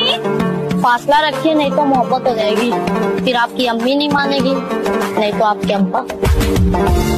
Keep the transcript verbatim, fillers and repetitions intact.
फासला रखिए, नहीं तो मोहब्बत हो जाएगी। फिर आपकी अम्मी नहीं मानेगी, नहीं तो आपके अम्पा।